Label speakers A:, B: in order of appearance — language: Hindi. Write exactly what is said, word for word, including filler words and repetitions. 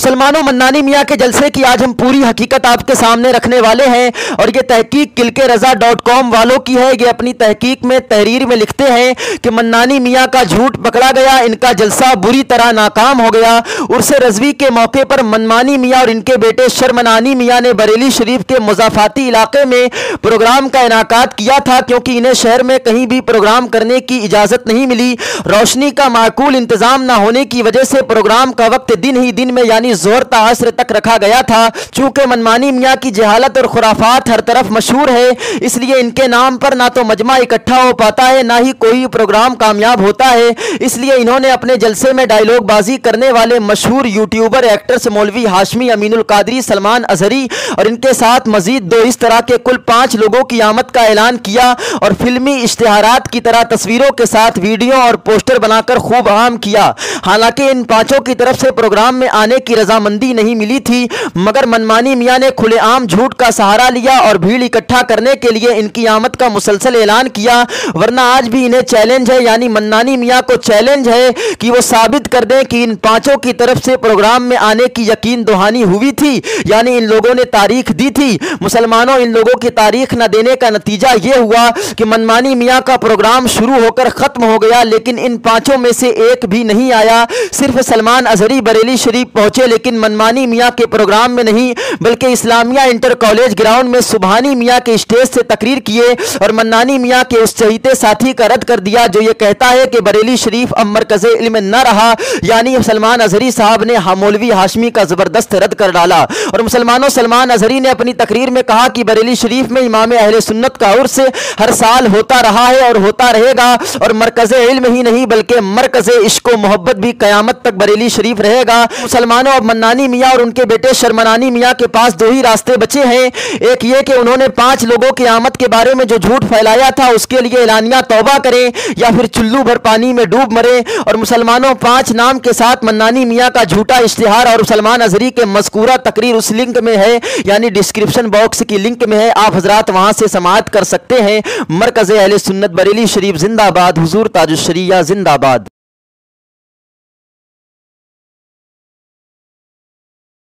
A: मुसलमानों, मन्नानी मियाँ के जलसे की आज हम पूरी हकीकत आपके सामने रखने वाले हैं और ये तहकीक किलके रजा डॉट कॉम वालों की है। ये अपनी तहकीक में तहरीर में लिखते हैं कि मन्नानी मियाँ का झूठ पकड़ा गया, इनका जलसा बुरी तरह नाकाम हो गया। उर्से रजवी के मौके पर मनमानी मियाँ और इनके बेटे शर्मनानी मियाँ ने बरेली शरीफ के मुजाफाती इलाके में प्रोग्राम का इनाकात किया था, क्योंकि इन्हें शहर में कहीं भी प्रोग्राम करने की इजाज़त नहीं मिली। रोशनी का माकूल इंतजाम न होने की वजह से प्रोग्राम का वक्त दिन ही दिन में यानी जोहर ता असर तक रखा गया था। चूंकि मनमानी मियाँ की जहालत और खुराफात हर तरफ मशहूर है, इसलिए इनके नाम पर ना तो मजमा इकट्ठा हो पाता है, ना ही कोई प्रोग्राम कामयाब होता है। इसलिए इन्होंने अपने जलसे में डायलॉग बाजी करने वाले मशहूर यूट्यूबर एक्टर्स मौलवी हाशमी, अमीनुल कादरी, सलमान अजहरी और इनके साथ मजीद दो इस तरह के कुल पांच लोगों की आमद का ऐलान किया और फिल्मी इश्तिहारात की तरह तस्वीरों के साथ वीडियो और पोस्टर बनाकर खूब आम किया। हालांकि इन पांचों की तरफ से प्रोग्राम में आने की रजामंदी नहीं मिली थी, मगर मनमानी मियाँ ने खुलेआम झूठ का सहारा लिया और भीड़ इकट्ठा करने के लिए इनकी आमद का मुसलसल ऐलान किया। वरना आज भी इन्हें चैलेंज है, यानी मन्नानी मियाँ को चैलेंज है कि वो साबित कर दें कि इन पांचों की तरफ से प्रोग्राम में आने की यकीन दहानी हुई थी, यानी इन लोगों ने तारीख दी थी। मुसलमानों, इन लोगों की तारीख न देने का नतीजा यह हुआ कि मनमानी मियाँ का प्रोग्राम शुरू होकर खत्म हो गया, लेकिन इन पांचों में से एक भी नहीं आया। सिर्फ सलमान अजहरी बरेली शरीफ पहुंचे, लेकिन मनमानी मियाँ के प्रोग्राम में नहीं, बल्कि इस्लामिया इंटर कॉलेज ग्राउंड में सुबहानी मियाँ के स्टेज से तकरीर किए और मन्नानी मियाँ के उस चहीते साथी का रद्द कर दिया जो ये कहता है कि बरेली शरीफ अब मरकज़े इल्म न रहा, यानी सलमान अजहरी साहब ने मौलवी हाशमी का जबरदस्त रद्द कर डाला। और मुसलमानों, सलमान अजहरी ने अपनी तकरीर में कहा कि बरेली शरीफ में इमाम अहले सुन्नत का उर्स हर साल होता रहा है और होता रहेगा, और मरकज़े इल्म ही नहीं बल्कि मरकज़े इश्क व मोहब्बत भी कयामत तक बरेली शरीफ रहेगा। मुसलमानों, अब मन्नानी मियाँ और उनके बेटे शर्मनानी मियाँ के पास दो ही रास्ते बचे हैं। एक ये कि उन्होंने पांच लोगों की आमद के बारे में जो झूठ फैलाया था उसके लिए एलानिया तौबा करें, या फिर चुल्लू भर पानी में डूब मरे। और मुसलमानों, पांच नाम के साथ मन्नानी मियाँ का झूठा इश्तिहार और सलमान अजहरी के मज़कूरा तकरीर उस लिंक में है, यानी डिस्क्रिप्शन बॉक्स की लिंक में है, आप हजरात वहां से समाअत कर सकते हैं। मरकज़े अहले सुन्नत बरेली शरीफ जिंदाबाद, हुजूर ताजुश्शरिया जिंदाबाद।